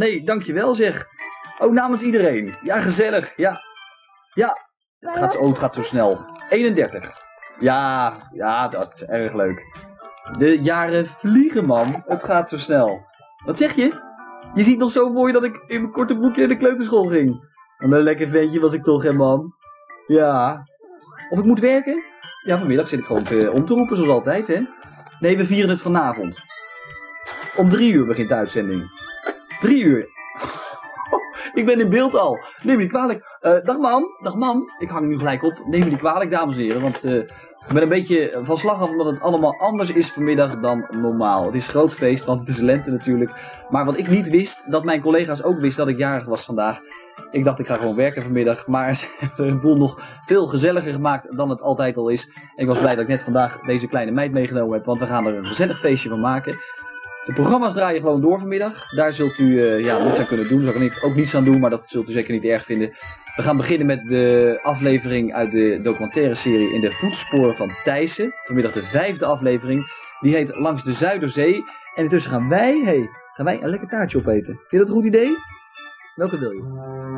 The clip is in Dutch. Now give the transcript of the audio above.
hey, dankjewel zeg. Oh, namens iedereen. Ja, gezellig. Ja. Het gaat zo snel. 31. Ja, dat is erg leuk. De jaren vliegen, man. Het gaat zo snel. Wat zeg je? Je ziet nog zo mooi dat ik in mijn korte broekje naar de kleuterschool ging. En een lekker ventje was ik toch, hè, man. Ja. Of ik moet werken? Ja, vanmiddag zit ik gewoon om te roepen, zoals altijd, hè. Nee, we vieren het vanavond. Om 3 uur begint de uitzending. 3 uur. Ik ben in beeld al. Neem me niet kwalijk. Dag mam. Ik hang nu gelijk op. Neem me niet kwalijk, dames en heren. Want ik ben een beetje van slag af omdat het allemaal anders is vanmiddag dan normaal. Het is groot feest, want het is lente natuurlijk. Maar wat ik niet wist, dat mijn collega's ook wisten dat ik jarig was vandaag. Ik dacht ik ga gewoon werken vanmiddag. Maar ze hebben een boel nog veel gezelliger gemaakt dan het altijd al is. En ik was blij dat ik net vandaag deze kleine meid meegenomen heb. Want we gaan er een gezellig feestje van maken. De programma's draaien gewoon door vanmiddag. Daar zult u niets aan kunnen doen. Daar kan ik ook niets aan doen, maar dat zult u zeker niet erg vinden. We gaan beginnen met de aflevering uit de documentaire serie In de voetsporen van Thijssen. Vanmiddag de 5e aflevering. Die heet Langs de Zuiderzee. En intussen gaan wij een lekker taartje opeten. Vind je dat een goed idee? Welke wil je?